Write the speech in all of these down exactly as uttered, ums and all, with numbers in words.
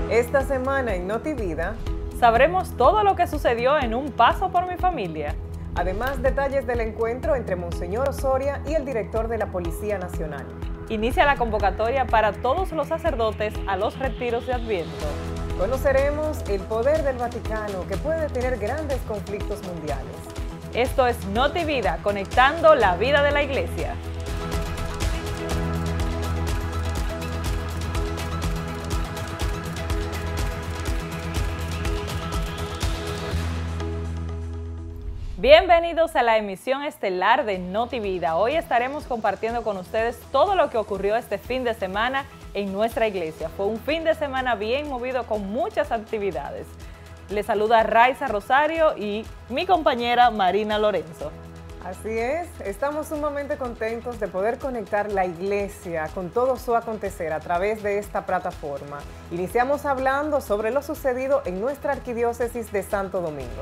Esta semana en Notivida sabremos todo lo que sucedió en Un Paso por mi Familia. Además, detalles del encuentro entre Monseñor Osoria y el director de la Policía Nacional. Inicia la convocatoria para todos los sacerdotes a los retiros de Adviento. Conoceremos el poder del Vaticano, que puede tener grandes conflictos mundiales. Esto es Notivida, conectando la vida de la Iglesia. Bienvenidos a la emisión estelar de Notivida. Hoy estaremos compartiendo con ustedes todo lo que ocurrió este fin de semana en nuestra iglesia. Fue un fin de semana bien movido con muchas actividades. Les saluda Raiza Rosario y mi compañera Marina Lorenzo. Así es, estamos sumamente contentos de poder conectar la iglesia con todo su acontecer a través de esta plataforma. Iniciamos hablando sobre lo sucedido en nuestra arquidiócesis de Santo Domingo.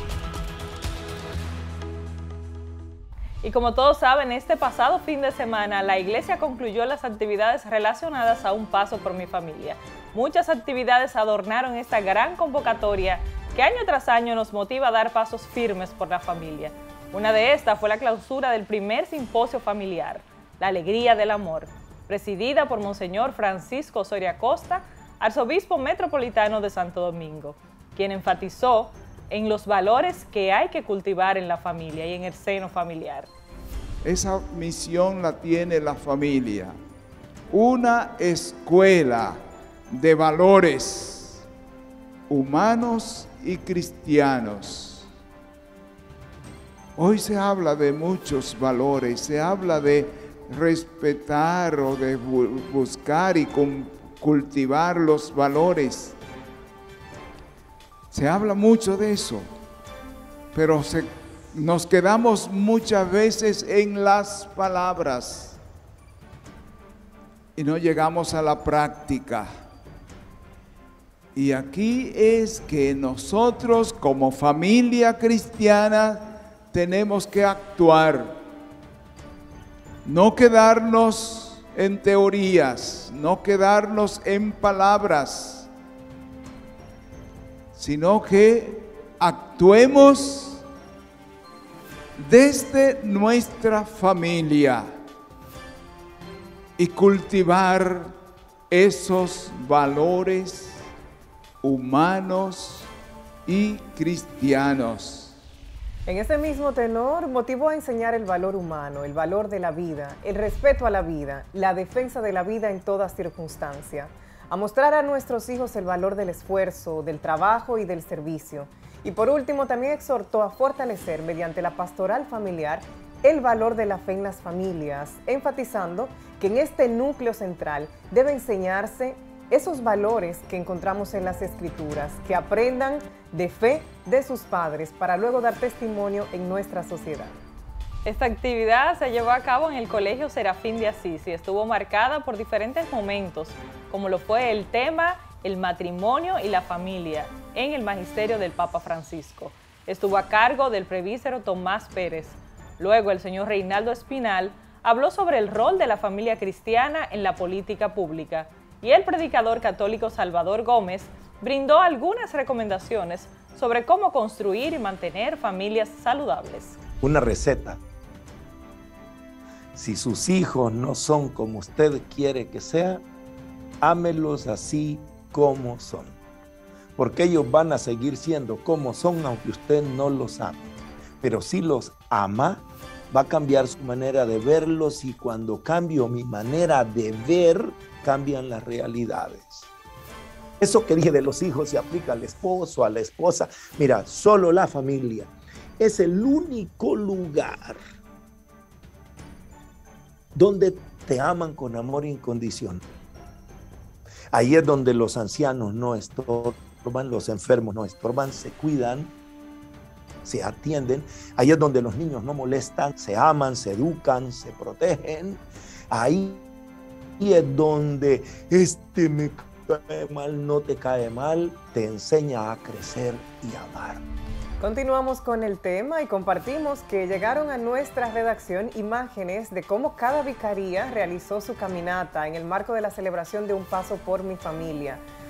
Y como todos saben, este pasado fin de semana la iglesia concluyó las actividades relacionadas a Un Paso por mi Familia. Muchas actividades adornaron esta gran convocatoria que año tras año nos motiva a dar pasos firmes por la familia. Una de estas fue la clausura del primer simposio familiar, La Alegría del Amor, presidida por Monseñor Francisco Osoria Costa, arzobispo metropolitano de Santo Domingo, quien enfatizó en los valores que hay que cultivar en la familia y en el seno familiar. Esa misión la tiene la familia, una escuela de valores humanos y cristianos. Hoy se habla de muchos valores, se habla de respetar o de buscar y cultivar los valores. Se habla mucho de eso, pero se, nos quedamos muchas veces en las palabras y no llegamos a la práctica. Y aquí es que nosotros como familia cristiana tenemos que actuar, no quedarnos en teorías, no quedarnos en palabras, sino que actuemos desde nuestra familia y cultivar esos valores humanos y cristianos. En ese mismo tenor, motivó a enseñar el valor humano, el valor de la vida, el respeto a la vida, la defensa de la vida en toda circunstancia, a mostrar a nuestros hijos el valor del esfuerzo, del trabajo y del servicio. Y por último, también exhortó a fortalecer mediante la pastoral familiar el valor de la fe en las familias, enfatizando que en este núcleo central debe enseñarse esos valores que encontramos en las Escrituras, que aprendan de fe de sus padres para luego dar testimonio en nuestra sociedad. Esta actividad se llevó a cabo en el Colegio Serafín de Asís y estuvo marcada por diferentes momentos, como lo fue el tema El matrimonio y la familia en el magisterio del Papa Francisco. Estuvo a cargo del presbítero Tomás Pérez. Luego el señor Reinaldo Espinal habló sobre el rol de la familia cristiana en la política pública y el predicador católico Salvador Gómez brindó algunas recomendaciones sobre cómo construir y mantener familias saludables. Una receta. Si sus hijos no son como usted quiere que sean, ámelos así como son. Porque ellos van a seguir siendo como son aunque usted no los ame. Pero si los ama, va a cambiar su manera de verlos y cuando cambio mi manera de ver, cambian las realidades. Eso que dije de los hijos se aplica al esposo, a la esposa. Mira, solo la familia es el único lugar donde te aman con amor incondicional. Ahí es donde los ancianos no estorban, los enfermos no estorban, se cuidan, se atienden. Ahí es donde los niños no molestan, se aman, se educan, se protegen. Ahí es donde este me cae mal, no te cae mal, te enseña a crecer y a amar. Continuamos con el tema y compartimos que llegaron a nuestra redacción imágenes de cómo cada vicaría realizó su caminata en el marco de la celebración de Un Paso por mi Familia.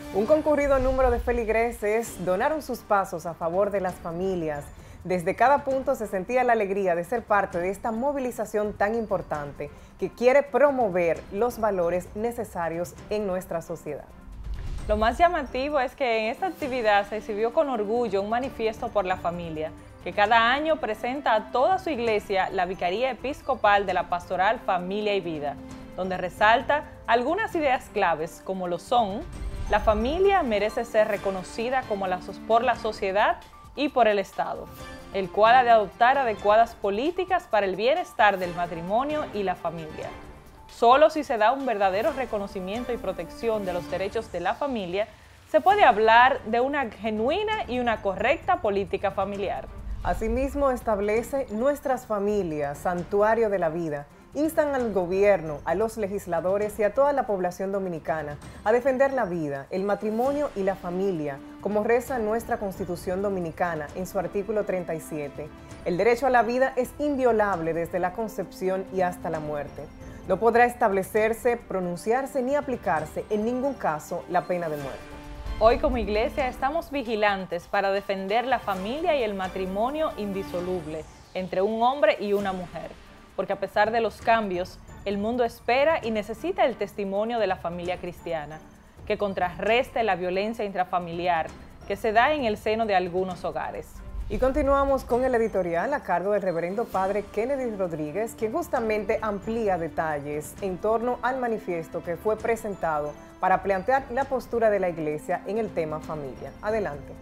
Un concurrido número de feligreses donaron sus pasos a favor de las familias. Desde cada punto se sentía la alegría de ser parte de esta movilización tan importante que quiere promover los valores necesarios en nuestra sociedad. Lo más llamativo es que en esta actividad se exhibió con orgullo un manifiesto por la familia, que cada año presenta a toda su iglesia la Vicaría Episcopal de la Pastoral Familia y Vida, donde resalta algunas ideas claves como lo son: la familia merece ser reconocida como la, por la sociedad y por el Estado, el cual ha de adoptar adecuadas políticas para el bienestar del matrimonio y la familia. Solo si se da un verdadero reconocimiento y protección de los derechos de la familia, se puede hablar de una genuina y una correcta política familiar. Asimismo, establece Nuestras Familias, Santuario de la Vida. Instan al gobierno, a los legisladores y a toda la población dominicana a defender la vida, el matrimonio y la familia, como reza nuestra Constitución Dominicana en su artículo treinta y siete. El derecho a la vida es inviolable desde la concepción y hasta la muerte. No podrá establecerse, pronunciarse ni aplicarse en ningún caso la pena de muerte. Hoy como iglesia estamos vigilantes para defender la familia y el matrimonio indisoluble entre un hombre y una mujer, porque a pesar de los cambios, el mundo espera y necesita el testimonio de la familia cristiana, que contrarreste la violencia intrafamiliar que se da en el seno de algunos hogares. Y continuamos con el editorial a cargo del reverendo padre Kennedy Rodríguez, quien justamente amplía detalles en torno al manifiesto que fue presentado para plantear la postura de la iglesia en el tema familia. Adelante.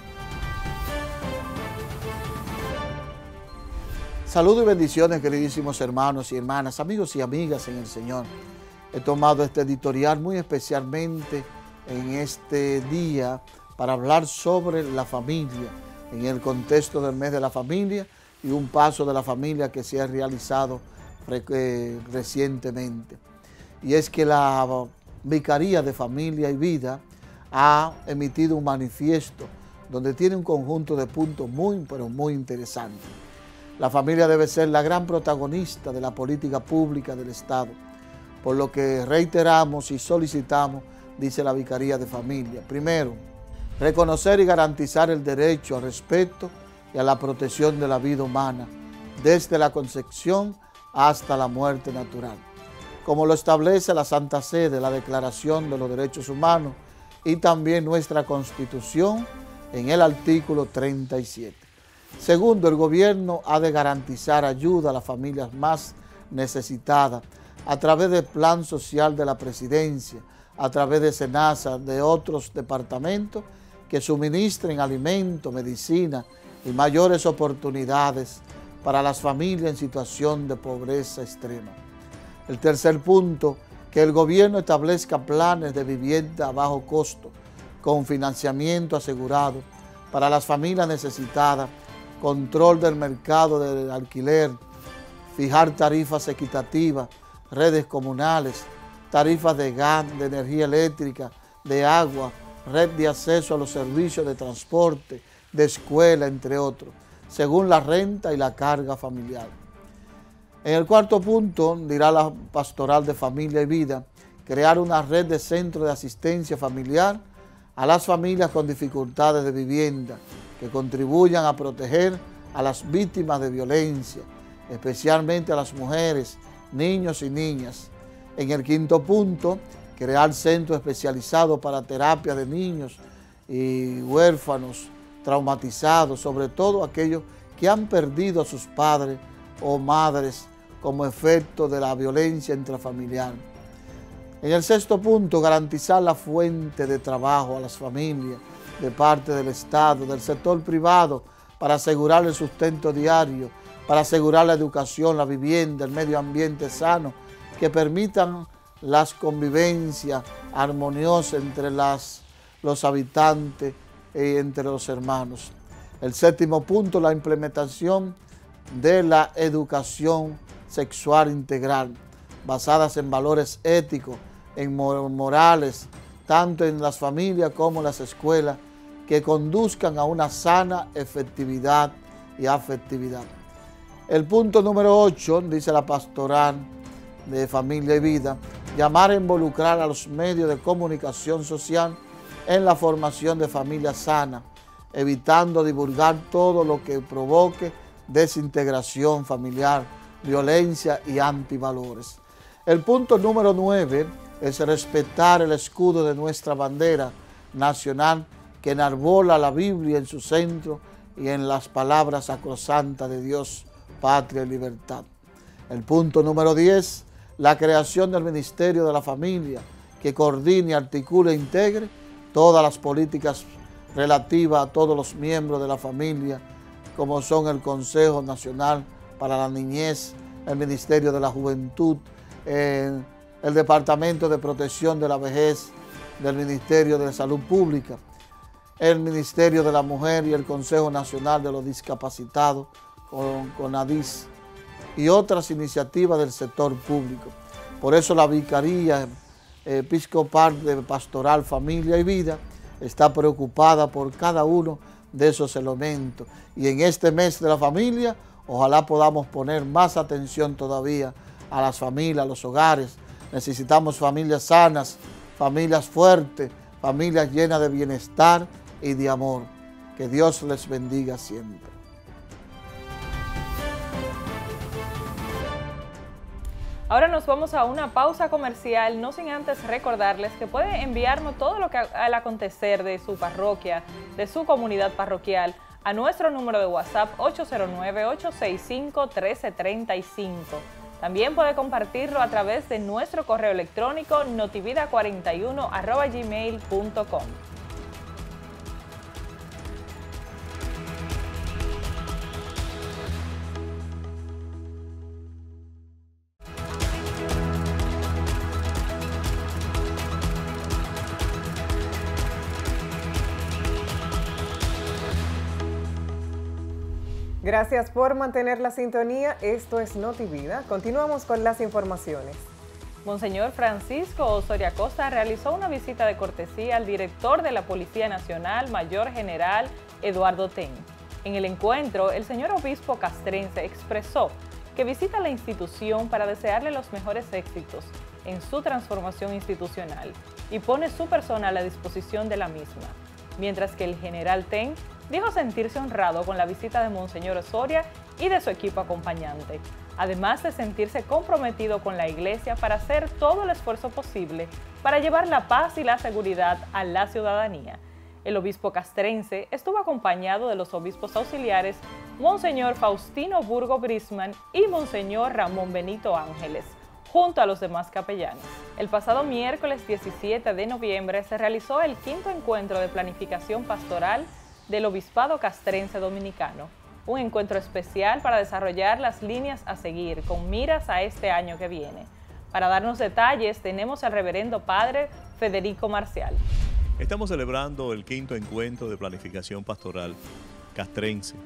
Saludos y bendiciones, queridísimos hermanos y hermanas, amigos y amigas en el Señor. He tomado este editorial muy especialmente en este día para hablar sobre la familia, en el contexto del mes de la familia y un paso de la familia que se ha realizado eh, recientemente. Y es que la Vicaría de Familia y Vida ha emitido un manifiesto donde tiene un conjunto de puntos muy, pero muy interesantes. La familia debe ser la gran protagonista de la política pública del Estado, por lo que reiteramos y solicitamos, dice la Vicaría de Familia. Primero, reconocer y garantizar el derecho al respeto y a la protección de la vida humana, desde la concepción hasta la muerte natural, como lo establece la Santa Sede, la Declaración de los Derechos Humanos y también nuestra Constitución en el artículo treinta y siete. Segundo, el gobierno ha de garantizar ayuda a las familias más necesitadas a través del Plan Social de la Presidencia, a través de SENASA, de otros departamentos que suministren alimentos, medicina y mayores oportunidades para las familias en situación de pobreza extrema. El tercer punto, que el gobierno establezca planes de vivienda a bajo costo, con financiamiento asegurado para las familias necesitadas, control del mercado del alquiler, fijar tarifas equitativas, redes comunales, tarifas de gas, de energía eléctrica, de agua, red de acceso a los servicios de transporte, de escuela, entre otros, según la renta y la carga familiar. En el cuarto punto, dirá la Pastoral de Familia y Vida, crear una red de centros de asistencia familiar a las familias con dificultades de vivienda, que contribuyan a proteger a las víctimas de violencia, especialmente a las mujeres, niños y niñas. En el quinto punto, crear centros especializados para terapia de niños y huérfanos traumatizados, sobre todo aquellos que han perdido a sus padres o madres como efecto de la violencia intrafamiliar. En el sexto punto, garantizar la fuente de trabajo a las familias de parte del Estado, del sector privado, para asegurar el sustento diario, para asegurar la educación, la vivienda, el medio ambiente sano, que permitan las convivencias armoniosas entre las, los habitantes y entre los hermanos. El séptimo punto, la implementación de la educación sexual integral, basadas en valores éticos, en morales, tanto en las familias como en las escuelas, que conduzcan a una sana efectividad y afectividad. El punto número ocho, dice la Pastoral de Familia y Vida, llamar a involucrar a los medios de comunicación social en la formación de familias sanas, evitando divulgar todo lo que provoque desintegración familiar, violencia y antivalores. El punto número nueve es respetar el escudo de nuestra bandera nacional que enarbola la Biblia en su centro y en las palabras sacrosantas de Dios, patria y libertad. El punto número diez, la creación del Ministerio de la Familia que coordine, articule e integre todas las políticas relativas a todos los miembros de la familia, como son el Consejo Nacional para la Niñez, el Ministerio de la Juventud, eh, el Departamento de Protección de la Vejez del Ministerio de Salud Pública, el Ministerio de la Mujer y el Consejo Nacional de los Discapacitados, con, con ADIS, y otras iniciativas del sector público. Por eso la Vicaría Episcopal de Pastoral, Familia y Vida está preocupada por cada uno de esos elementos. Y en este mes de la familia, ojalá podamos poner más atención todavía a las familias, a los hogares. Necesitamos familias sanas, familias fuertes, familias llenas de bienestar y de amor. Que Dios les bendiga siempre. Ahora nos vamos a una pausa comercial, no sin antes recordarles que pueden enviarnos todo lo que al acontecer de su parroquia, de su comunidad parroquial, a nuestro número de WhatsApp ocho cero nueve, ocho seis cinco, uno tres tres cinco. También puede compartirlo a través de nuestro correo electrónico notivida cuarenta y uno arroba gmail punto com. Gracias por mantener la sintonía. Esto es Notivida. Continuamos con las informaciones. Monseñor Francisco Osorio Acosta realizó una visita de cortesía al director de la Policía Nacional, Mayor General Eduardo Ten. En el encuentro, el señor obispo castrense expresó que visita la institución para desearle los mejores éxitos en su transformación institucional y pone su persona a la disposición de la misma, mientras que el general Ten dijo sentirse honrado con la visita de Monseñor Osorio y de su equipo acompañante, además de sentirse comprometido con la Iglesia para hacer todo el esfuerzo posible para llevar la paz y la seguridad a la ciudadanía. El obispo castrense estuvo acompañado de los obispos auxiliares Monseñor Faustino Burgo Brisman y Monseñor Ramón Benito Ángeles, junto a los demás capellanes. El pasado miércoles diecisiete de noviembre se realizó el quinto encuentro de planificación pastoral del Obispado Castrense Dominicano, un encuentro especial para desarrollar las líneas a seguir con miras a este año que viene. Para darnos detalles tenemos al reverendo padre Federico Marcial. Estamos celebrando el quinto encuentro de planificación pastoral castrense,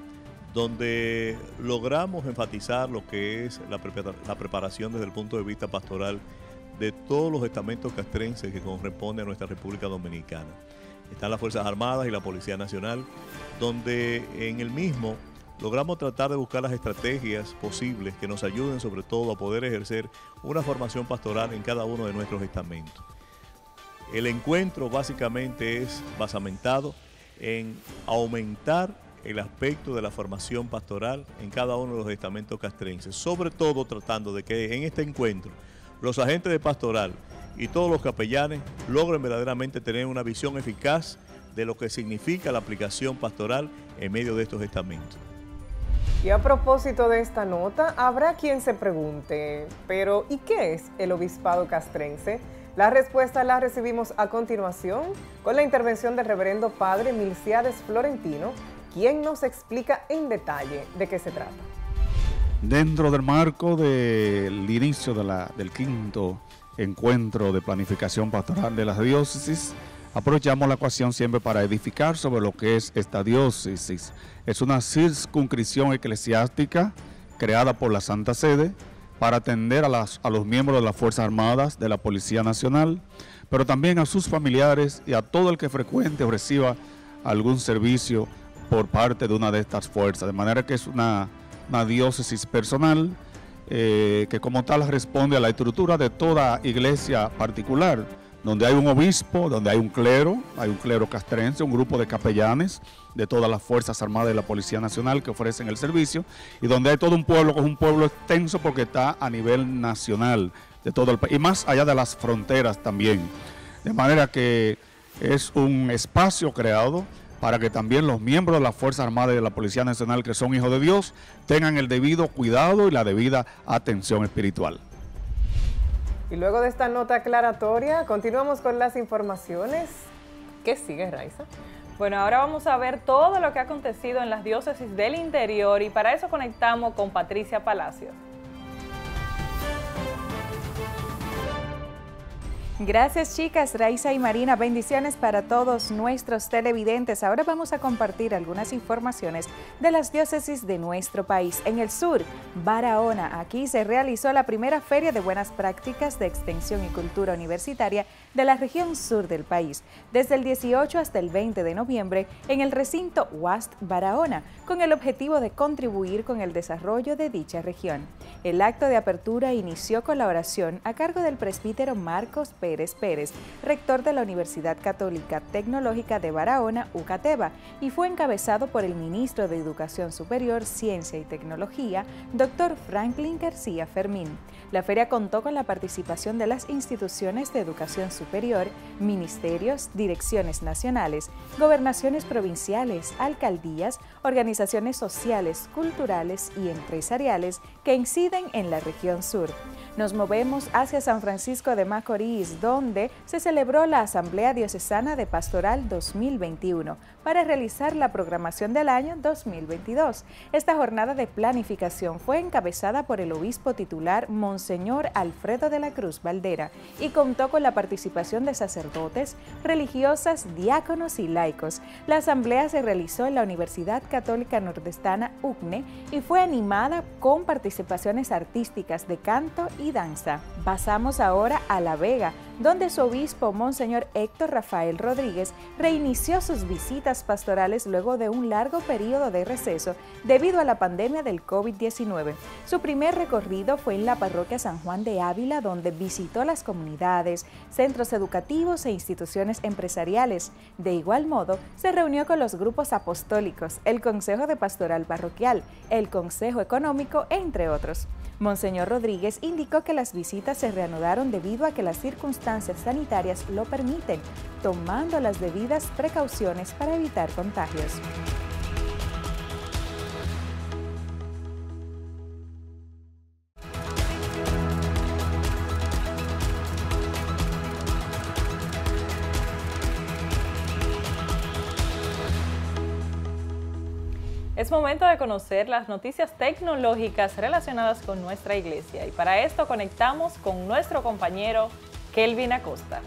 donde logramos enfatizar lo que es la, prepara la preparación desde el punto de vista pastoral de todos los estamentos castrenses que corresponden a nuestra República Dominicana. Están las Fuerzas Armadas y la Policía Nacional, donde en el mismo logramos tratar de buscar las estrategias posibles que nos ayuden sobre todo a poder ejercer una formación pastoral en cada uno de nuestros estamentos. El encuentro básicamente es basamentado en aumentar el aspecto de la formación pastoral en cada uno de los estamentos castrenses, sobre todo tratando de que en este encuentro los agentes de pastoral y todos los capellanes logren verdaderamente tener una visión eficaz de lo que significa la aplicación pastoral en medio de estos estamentos. Y a propósito de esta nota, habrá quien se pregunte, pero ¿y qué es el Obispado Castrense? La respuesta la recibimos a continuación con la intervención del reverendo padre Milciades Florentino, quien nos explica en detalle de qué se trata. Dentro del marco del inicio de la, del quinto encuentro de planificación pastoral de las diócesis, aprovechamos la ocasión siempre para edificar sobre lo que es esta diócesis. Es una circunscripción eclesiástica creada por la Santa Sede para atender a, las, a los miembros de las Fuerzas Armadas, de la Policía Nacional, pero también a sus familiares y a todo el que frecuente o reciba algún servicio por parte de una de estas fuerzas. De manera que es una, una diócesis personal, Eh, que como tal responde a la estructura de toda iglesia particular, donde hay un obispo, donde hay un clero, hay un clero castrense, un grupo de capellanes de todas las Fuerzas Armadas de la Policía Nacional que ofrecen el servicio, y donde hay todo un pueblo, que es un pueblo extenso porque está a nivel nacional de todo el país, y más allá de las fronteras también. De manera que es un espacio creado para que también los miembros de las Fuerzas Armadas y de la Policía Nacional, que son hijos de Dios, tengan el debido cuidado y la debida atención espiritual. Y luego de esta nota aclaratoria, continuamos con las informaciones. ¿Qué sigue, Raiza? Bueno, ahora vamos a ver todo lo que ha acontecido en las diócesis del interior y para eso conectamos con Patricia Palacios. Gracias, chicas, Raiza y Marina. Bendiciones para todos nuestros televidentes. Ahora vamos a compartir algunas informaciones de las diócesis de nuestro país. En el sur, Barahona, aquí se realizó la primera Feria de Buenas Prácticas de Extensión y Cultura Universitaria de la región sur del país, desde el dieciocho hasta el veinte de noviembre en el recinto U A S T Barahona, con el objetivo de contribuir con el desarrollo de dicha región. El acto de apertura inició con la oración a cargo del presbítero Marcos Pérez Pérez, rector de la Universidad Católica Tecnológica de Barahona, UCATEBA, y fue encabezado por el ministro de Educación Superior, Ciencia y Tecnología, doctor Franklin García Fermín. La feria contó con la participación de las instituciones de educación superior, ministerios, direcciones nacionales, gobernaciones provinciales, alcaldías, organizaciones sociales, culturales y empresariales que inciden en la región sur. Nos movemos hacia San Francisco de Macorís, donde se celebró la Asamblea Diocesana de Pastoral dos mil veintiuno para realizar la programación del año dos mil veintidós. Esta jornada de planificación fue encabezada por el obispo titular Monseñor Alfredo de la Cruz Valdera y contó con la participación de sacerdotes, religiosas, diáconos y laicos. La asamblea se realizó en la Universidad Católica Nordestana U C N E y fue animada con participaciones artísticas de canto y danza. Pasamos ahora a La Vega, donde su obispo, Monseñor Héctor Rafael Rodríguez, reinició sus visitas pastorales luego de un largo periodo de receso debido a la pandemia del COVID diecinueve. Su primer recorrido fue en la parroquia San Juan de Ávila, donde visitó las comunidades, centros educativos e instituciones empresariales. De igual modo, se reunió con los grupos apostólicos, el Consejo de Pastoral Parroquial, el Consejo Económico, entre otros. Monseñor Rodríguez indicó que las visitas se reanudaron debido a que las circunstancias sanitarias lo permiten, tomando las debidas precauciones para evitar contagios. Es momento de conocer las noticias tecnológicas relacionadas con nuestra iglesia y para esto conectamos con nuestro compañero Kelvin Acosta.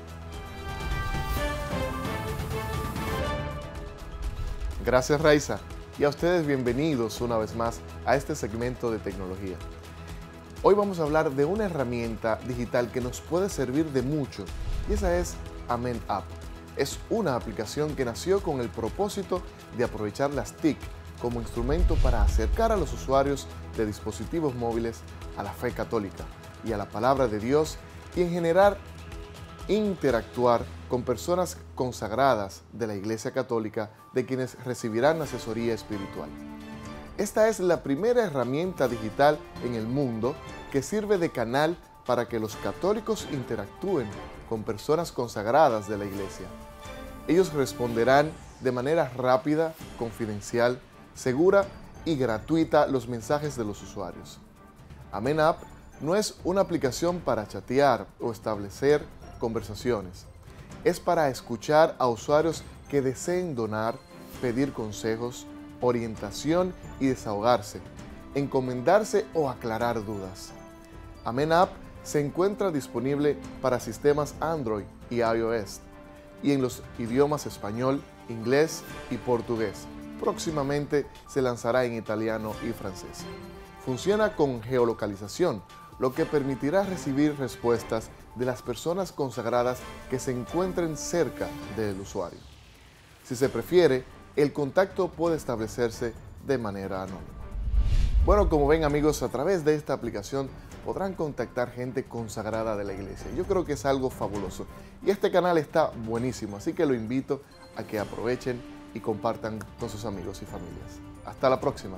Gracias, Raiza, y a ustedes bienvenidos una vez más a este segmento de tecnología. Hoy vamos a hablar de una herramienta digital que nos puede servir de mucho y esa es Amen App. Es una aplicación que nació con el propósito de aprovechar las T I C como instrumento para acercar a los usuarios de dispositivos móviles a la fe católica y a la palabra de Dios y en general interactuar con personas consagradas de la Iglesia Católica de quienes recibirán asesoría espiritual. Esta es la primera herramienta digital en el mundo que sirve de canal para que los católicos interactúen con personas consagradas de la Iglesia. Ellos responderán de manera rápida, confidencial, segura y gratuita los mensajes de los usuarios. Amen App no es una aplicación para chatear o establecer conversaciones. Es para escuchar a usuarios que deseen donar, pedir consejos, orientación y desahogarse, encomendarse o aclarar dudas. Amen App se encuentra disponible para sistemas Android y iOS y en los idiomas español, inglés y portugués. Próximamente se lanzará en italiano y francés. Funciona con geolocalización, lo que permitirá recibir respuestas de las personas consagradas que se encuentren cerca del usuario. Si se prefiere, el contacto puede establecerse de manera anónima. Bueno, como ven amigos, a través de esta aplicación podrán contactar gente consagrada de la iglesia. Yo creo que es algo fabuloso. Y este canal está buenísimo, así que lo invito a que aprovechen y compartan con sus amigos y familias. Hasta la próxima.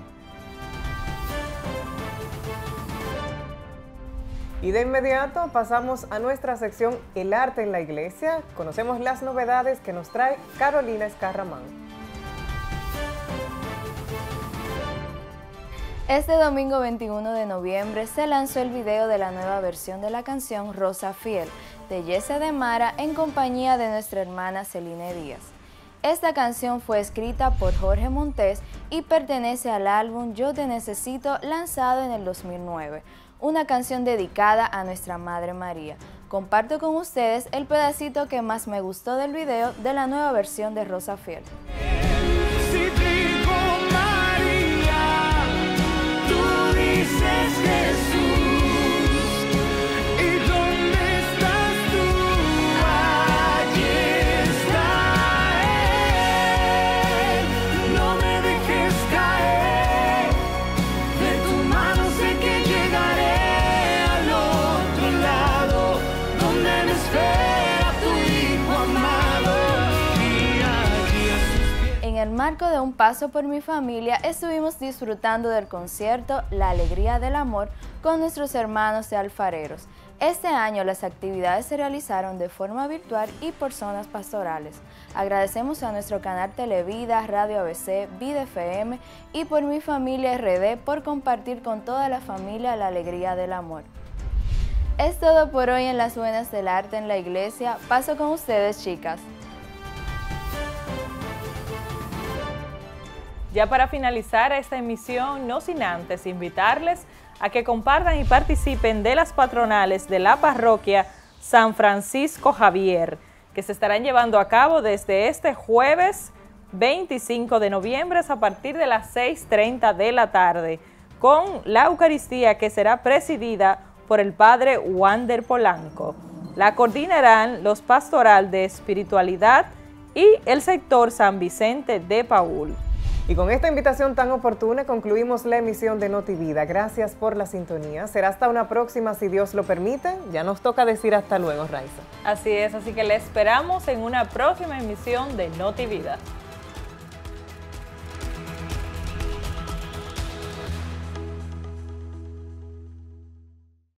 Y de inmediato pasamos a nuestra sección El Arte en la Iglesia. Conocemos las novedades que nos trae Carolina Escarramán. Este domingo veintiuno de noviembre se lanzó el video de la nueva versión de la canción Rosa Fiel de Yese de Mara en compañía de nuestra hermana Celine Díaz. Esta canción fue escrita por Jorge Montes y pertenece al álbum Yo Te Necesito, lanzado en el dos mil nueve, una canción dedicada a nuestra Madre María. Comparto con ustedes el pedacito que más me gustó del video de la nueva versión de Rosa Fiel. En el marco de Un Paso por mi Familia, estuvimos disfrutando del concierto La Alegría del Amor con nuestros hermanos de Alfareros. Este año las actividades se realizaron de forma virtual y por zonas pastorales. Agradecemos a nuestro canal Televida, Radio A B C, Vida F M y Por Mi Familia R D por compartir con toda la familia la alegría del amor. Es todo por hoy en Las Buenas del Arte en la Iglesia. Paso con ustedes, chicas. Ya para finalizar esta emisión, no sin antes invitarles a que compartan y participen de las patronales de la parroquia San Francisco Javier, que se estarán llevando a cabo desde este jueves veinticinco de noviembre a partir de las seis treinta de la tarde, con la Eucaristía que será presidida por el Padre Wander Polanco. La coordinarán los Pastoral de Espiritualidad y el sector San Vicente de Paúl. Y con esta invitación tan oportuna concluimos la emisión de Notivida. Gracias por la sintonía. Será hasta una próxima si Dios lo permite. Ya nos toca decir hasta luego, Raiza. Así es, así que le esperamos en una próxima emisión de Notivida.